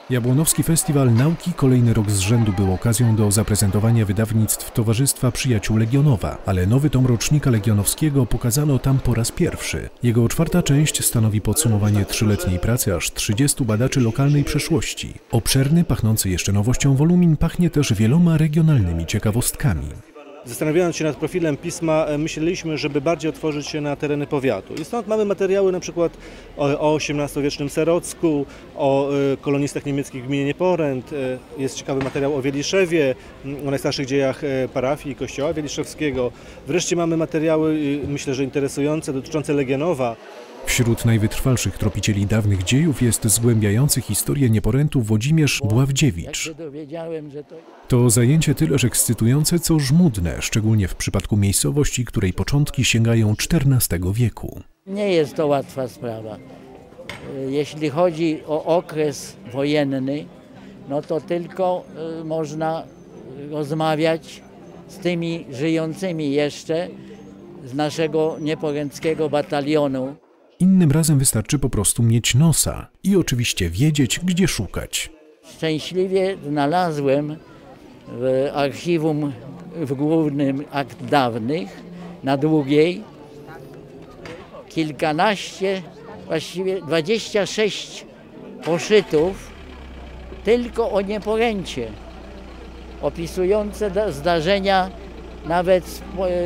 Jabłonowski Festiwal Nauki kolejny rok z rzędu był okazją do zaprezentowania wydawnictw Towarzystwa Przyjaciół Legionowa, ale nowy tom rocznika legionowskiego pokazano tam po raz pierwszy. Jego czwarta część stanowi podsumowanie trzyletniej pracy aż 30 badaczy lokalnej przeszłości. Obszerny, pachnący jeszcze nowością wolumin pachnie też wieloma regionalnymi ciekawostkami. Zastanawiając się nad profilem pisma, myśleliśmy, żeby bardziej otworzyć się na tereny powiatu. I stąd mamy materiały na przykład o XVIII-wiecznym Serocku, o kolonistach niemieckich w gminie Nieporęt. Jest ciekawy materiał o Wieliszewie, o najstarszych dziejach parafii i kościoła wieliszewskiego. Wreszcie mamy materiały, myślę, że interesujące, dotyczące Legionowa. Wśród najwytrwalszych tropicieli dawnych dziejów jest zgłębiający historię Nieporętu Włodzimierz Bławdziewicz. To zajęcie tyleż ekscytujące, co żmudne, szczególnie w przypadku miejscowości, której początki sięgają XIV wieku. Nie jest to łatwa sprawa. Jeśli chodzi o okres wojenny, no to tylko można rozmawiać z tymi żyjącymi jeszcze z naszego nieporęckiego batalionu. Innym razem wystarczy po prostu mieć nosa i oczywiście wiedzieć, gdzie szukać. Szczęśliwie znalazłem w archiwum w głównym akt dawnych na Długiej kilkanaście, właściwie 26 poszytów tylko o Nieporęcie, opisujące zdarzenia nawet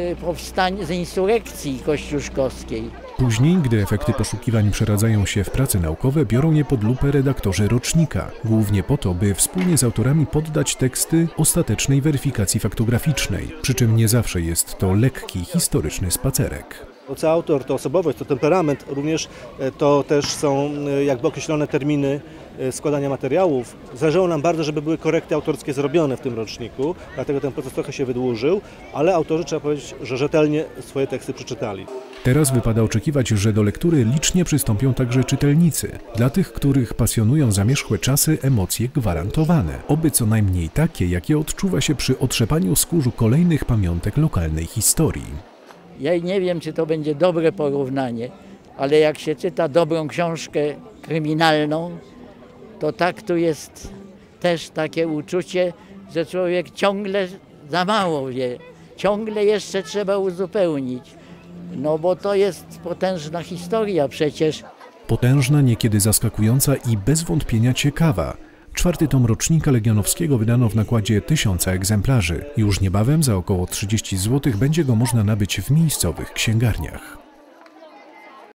z insurekcji kościuszkowskiej. Później, gdy efekty poszukiwań przeradzają się w prace naukowe, biorą je pod lupę redaktorzy rocznika, głównie po to, by wspólnie z autorami poddać teksty ostatecznej weryfikacji faktograficznej, przy czym nie zawsze jest to lekki, historyczny spacerek. Co autor, to osobowość, to temperament, również to też są jakby określone terminy składania materiałów. Zależało nam bardzo, żeby były korekty autorskie zrobione w tym roczniku, dlatego ten proces trochę się wydłużył, ale autorzy, trzeba powiedzieć, że rzetelnie swoje teksty przeczytali. Teraz wypada oczekiwać, że do lektury licznie przystąpią także czytelnicy. Dla tych, których pasjonują zamierzchłe czasy, emocje gwarantowane. Oby co najmniej takie, jakie odczuwa się przy otrzepaniu skórzu kolejnych pamiątek lokalnej historii. Ja nie wiem, czy to będzie dobre porównanie, ale jak się czyta dobrą książkę kryminalną, to tak tu jest też takie uczucie, że człowiek ciągle za mało wie, ciągle jeszcze trzeba uzupełnić. No bo to jest potężna historia przecież. Potężna, niekiedy zaskakująca i bez wątpienia ciekawa. Czwarty tom rocznika legionowskiego wydano w nakładzie 1000 egzemplarzy. Już niebawem za około 30 zł będzie go można nabyć w miejscowych księgarniach.